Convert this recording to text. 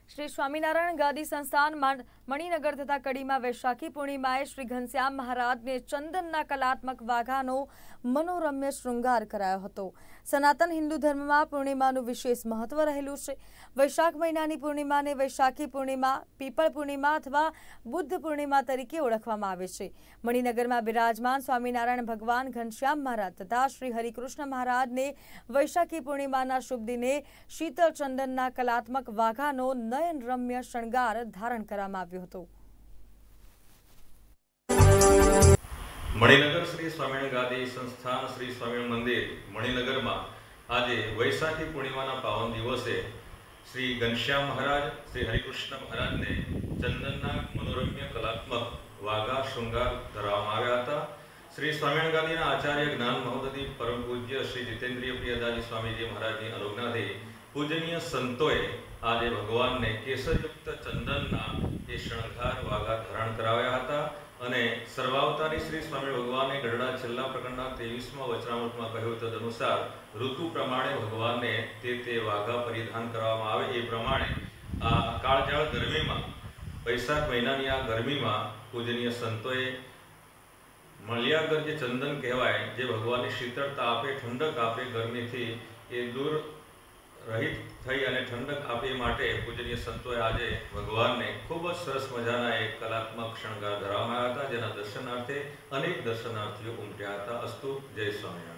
श्री स्वामीनारायण गादी संस्थान मणिनगर तथा कड़ी में वैशाखी पूर्णिमाए श्री घनश्याम महाराज ने चंदनना कलात्मक वाघानो मनोरम्य श्रृंगार करायो हतो। सनातन हिंदू धर्म में पूर्णिमाનું विशेष महत्व रहेલું છે। वैशाख મહિનાની પૂર્ણિમાને વૈશાખી પૂર્ણિમા, પીપળ પૂર્ણિમા અથવા બુદ્ધ પૂર્ણિમા તરીકે ઓળખવામાં આવે છે। મણિનગરમાં બિરાજમાન સ્વામિનારાયણ ભગવાન ઘનશ્યામ महाराज तथा श्री हरिकृष्ण महाराज ने वैशाखी पूर्णिमाના शुभ दिने शीतल चंदनના कलात्मक वाघाનો नयन रम्य श्रृंगार धारण કરવામાં આવ્યો હતો। मणिनगर श्री स्वामीनारायण गादी संस्थान श्री स्वामीनारायण मंदिर मणिनगर में आज वैशाखी पूर्णिमा पावन दिवसे श्री घनश्याम महाराज श्री हरिकृष्ण महाराज ने चंदनना मनोरम्य कलात्मक वाघा श्रृंगार धराववामां था। श्री स्वामीनारायण गादी आचार्य ज्ञान महोदधि परम पूज्य श्री जितेन्द्रिय प्रियदाजी स्वामीजी महाराज की अनुज्ञा थी पूजनीय संतोए आज भगवान ने केसरयुक्त चंदनना ये श्रृंगार वाघा धारण कराव्या था। અને સર્વાવતારી શ્રી સ્વામી ભગવાને ગઢડા છેલ્લા પ્રકરણના 23મા વચનામૃતમાં કહ્યું તદનુસાર ઋતુ પ્રમાણે ભગવાનને તે વાઘા પરિધાન કરવામાં આવે એ પ્રમાણે આ કાળજાળ ગરમીમાં વૈશાખ મહિનાની આ ગરમીમાં પૂજનીય સંતોએ મલિયાગર જે ચંદન કહેવાય જે ભગવાનની શીતળતા આપે, ઠંડક આપે, ગરમીથી એ દૂર रहित थई अने ठंडक आपे माटे पूजनीय संतोए आजे भगवान ने खूब सरस मजाना एक कलात्मक श्रृंगार धराववामां हता, जेना दर्शनार्थे अनेक दर्शनार्थीओ उमट्या हता। अस्तु। जय स्वामिनारायण।